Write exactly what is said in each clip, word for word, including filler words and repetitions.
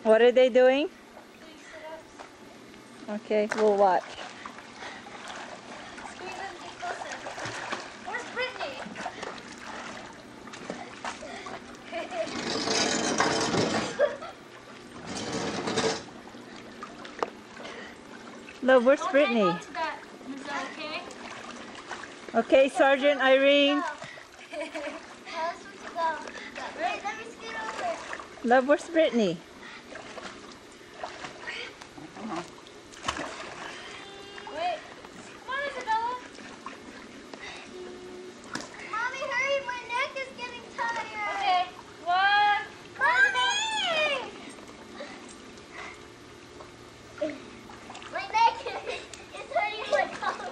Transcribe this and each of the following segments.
What are they doing? Okay, we'll watch. Squeeze them, get closer. Where's Brittany? Look, where's Don't Brittany? hang on to that, Mizzou, okay? Okay, Sergeant Irene. Wait, let me scoot over. Love, where's Brittany? Wait. Come on, Isabella. Mommy, hurry. My neck is getting tired. Okay. One. Mommy! My neck is hurting my tongue.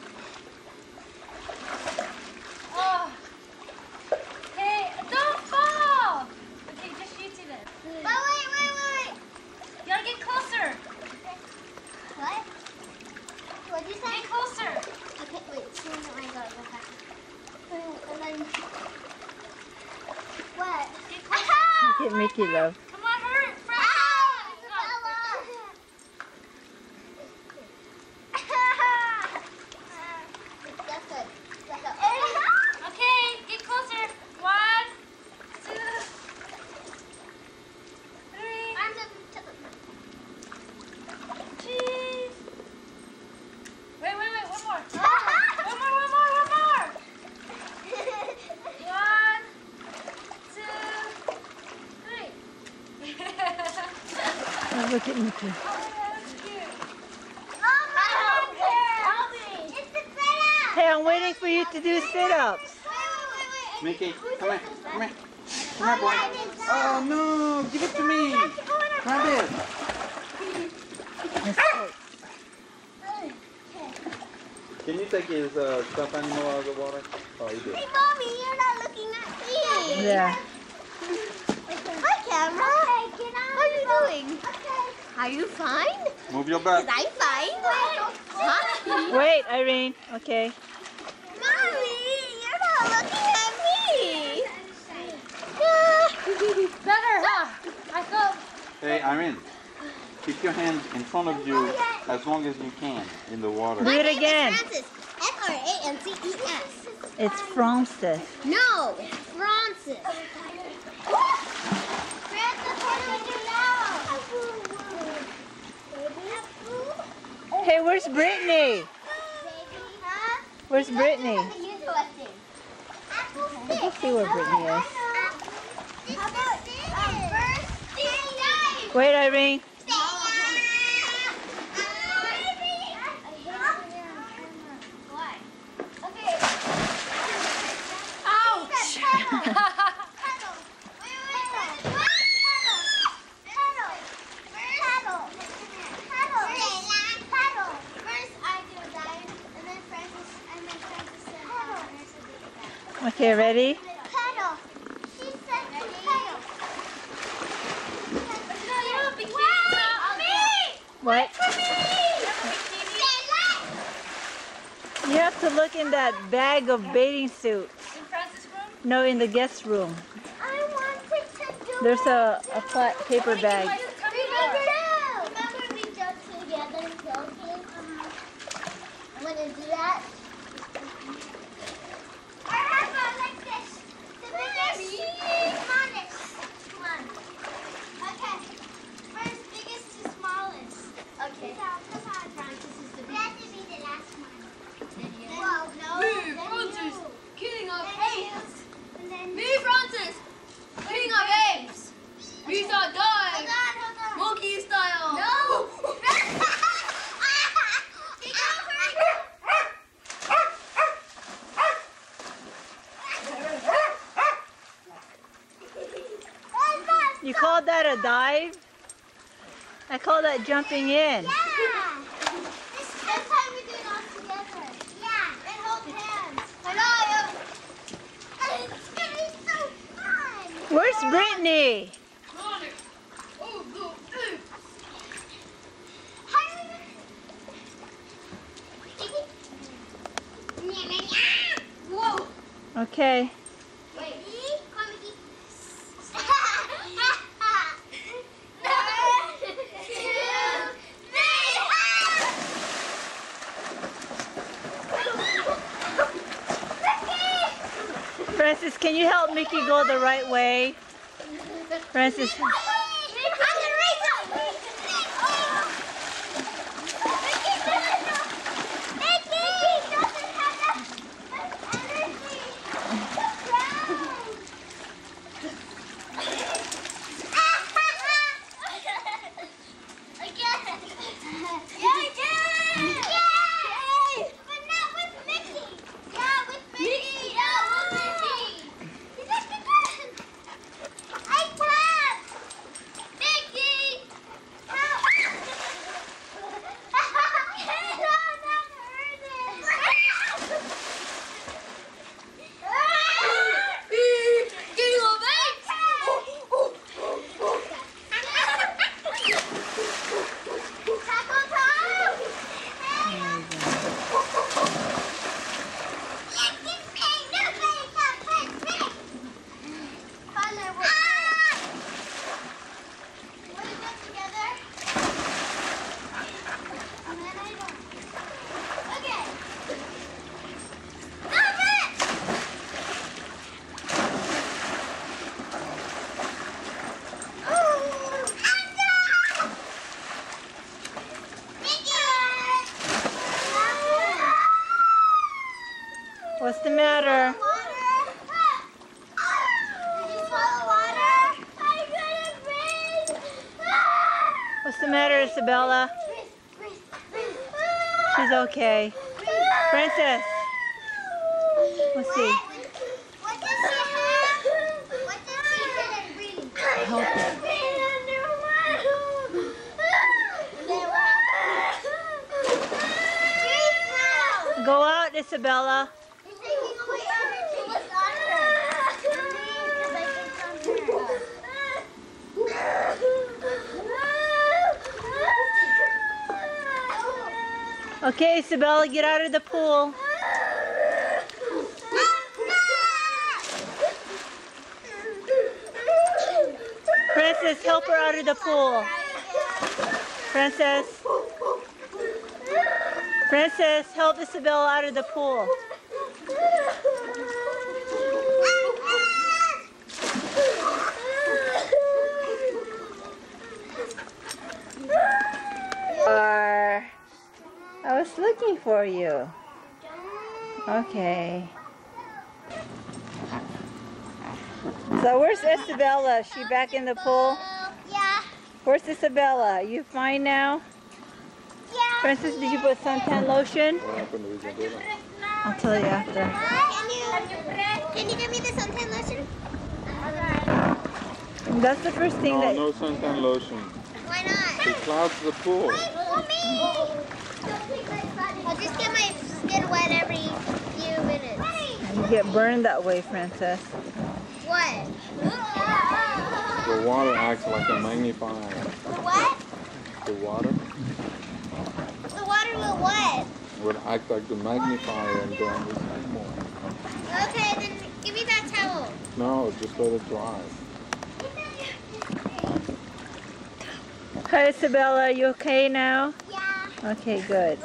Oh. Hey, don't fall! Okay, just shoot it then. But wait, wait, wait! You gotta get closer. What? What'd you say? Get closer. Okay, wait, see when I go, go back. And then... What? Get closer. Look at Mickey, love. Come on, hurry! Fred. That's good. That's good. Okay, get closer. One, two, three. Arms up. Cheese. Wait, wait, wait. One more. One more, one more, one more. One, two, three. Oh, look at Mickey. Oh, that's cute. Mama, help me. It's the sit-up. Hey, I'm waiting for you to do sit-ups. Wait, wait, wait. Mickey, come here, come here. Come here, boy. Oh no, give it to me. Grab it. Can you take his uh, stuffed animal out of the water? Oh, you did. Hey, Mommy, you're not looking at me. Yeah. Hi, camera. Okay, can I? How are you doing? Okay. Are you fine? Move your butt. Is I fine? Huh? Wait, Irene. Okay. Mommy, you're not looking at me. Better, huh? I thought. Hey, Irene, keep your hands in front of you as long as you can in the water. Do it again. Francis. F R A N C E S. It's Francis. No, Francis. Francis, what do we do now? Hey, where's Brittany? Huh? Where's Brittany? Let's see where Brittany is. How about this? First, Wait, Irene. Okay, ready? Pedal. She said pedal. What? You have to look in that bag of bathing suits. In Francis' room? No, in the guest room. I wanted to do There's a, a flat paper bag. Remember we jumped together and joking? I'm gonna do that. I have one like this. The biggest. Come on, this. Come on. Okay. First, biggest to smallest. Okay. So, come on, Francis is the biggest. That to be the last one. Then you. Whoa, no. Me, Then Francis, you. king of Then apes. you. And then Me, Francis, king of apes. We shall Hold die, on, hold on. monkey style. No! Get over it! You called that a dive? I call that jumping in. Yeah! This, this time we do it all together. Yeah, and hold hands. Hello! It's gonna be so fun! Where's Brittany? Running. Oh, go, ooh. Whoa! Okay. Wait. Come, Mickey. Francis, can you help Mickey go the right way? Francis. I'm gonna race him! Mickey doesn't have enough energy! Again! Yeah, again! Yay! But not with Mickey! Yeah, with Mickey! Yeah, with Mickey! He's like, again! I can't! Mickey! Help! No, not hurt it! Give me little babes. Tackle time! What's the matter? What's the matter, Isabella? She's okay. Princess. Let's see. What does she have? What does she have? Help her. Go out, Isabella. He's taking away everything that's on her. Because I think it's on her. Okay, Isabella, get out of the pool. Princess, help her out of the pool. Princess. Princess, help Isabella out of the pool. Are I was looking for you. Okay. So where's Isabella? Is she back in the pool? Yeah. Where's Isabella? Are you fine now? Yeah. Princess, did you put suntan lotion? What happened to Isabella? I'll tell you after. Can you, can you give me the suntan lotion? That's the first thing No, that... no suntan lotion. Why not? It clouds the pool. I'll just get my skin wet every few minutes. You get burned that way, Princess. What? The water acts like a magnifier. The what? The water The water will what? would act like the magnifier and then we see more. Okay, then give me that towel. No, just let it dry. Hi, Isabella. Are you okay now? Yeah. Okay, good.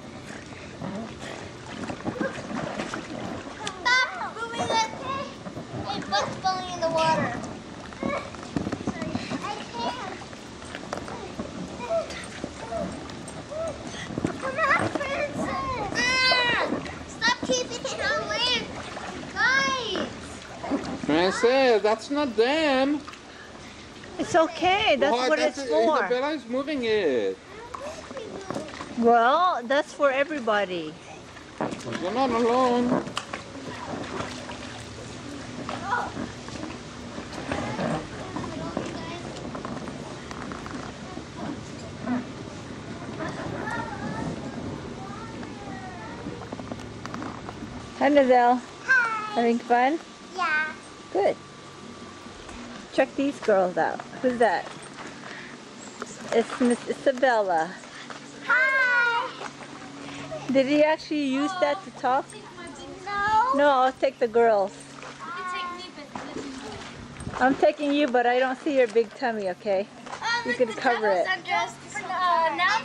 Stop moving it. My butt's falling in the water. I can't. Come on, Princess. Ah, stop keeping it on land. Guys. Princess, that's not them. It's okay. That's what that's it's for. Isabella is moving it. Well, that's for everybody. You're not alone. Hi, Nazelle. Hi. Having fun? Yeah. Good. Check these girls out. Who's that? It's Miss Isabella. Hi. Did he actually use that to talk? No. No, I'll take the girls. I'm taking you, but I don't see your big tummy, okay? You can cover it. Uh, now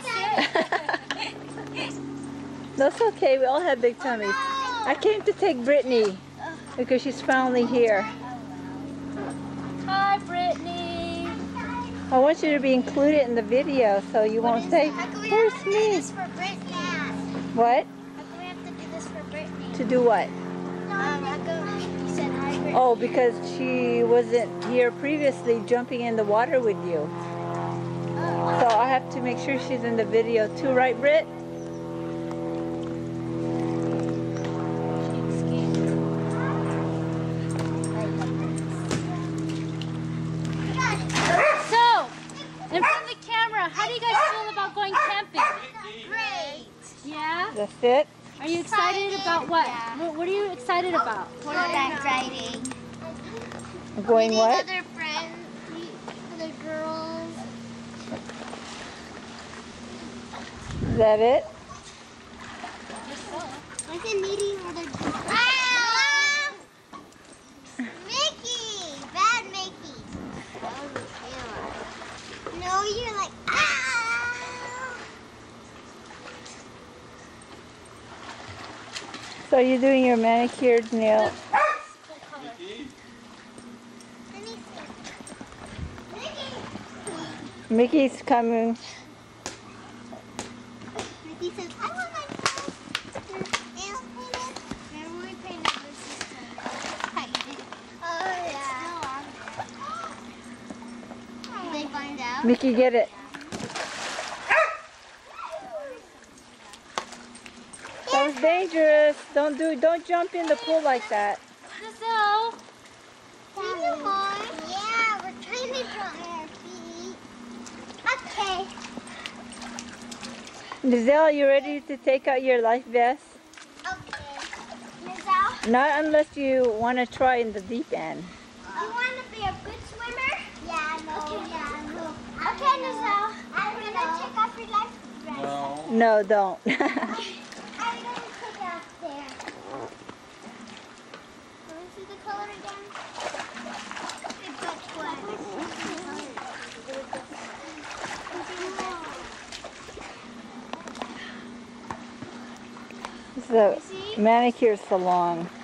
That's okay. We all have big tummies. I came to take Brittany. because she's finally here. Hi, Brittany. I want you to be included in the video so you won't say, where's Do me? this for Brittany. What? How come we have to do this for Brittany? To do what? Um, how come you said hi, Brittany? Oh, because she wasn't here previously jumping in the water with you. So I have to make sure she's in the video too, right, Britt? So, in front of the camera, how do you guys feel about going camping? Great. Yeah? That's it? Are you excited about what? Yeah. What, what are you excited about? What are Horseback riding. Going Meeting what? other friends, meet other girls. Is that it? I said meeting other girls. Ah! Mickey! Bad Mickey. That was a killer. No, you're like, ah! So you're doing your manicured nail. Let me see. Mickey! Mickey's coming. Mickey says, I want my nails painted. Remember when we painted this system? Oh, yeah. Did they find out? Mickey, get it. That was dangerous. Don't do. Don't jump in the pool like that. Giselle, Yeah, we're trying to dry our feet. Okay. Giselle, you ready to take out your life vest? Okay. Giselle, Not unless you want to try in the deep end. you want to be a good swimmer? Yeah, no. Okay, yeah, no. Okay, Giselle, I'm going to take off your life vest. No. No, don't. I'm going to take it off there. Can we see the color again? It's got wet. The manicure's so long.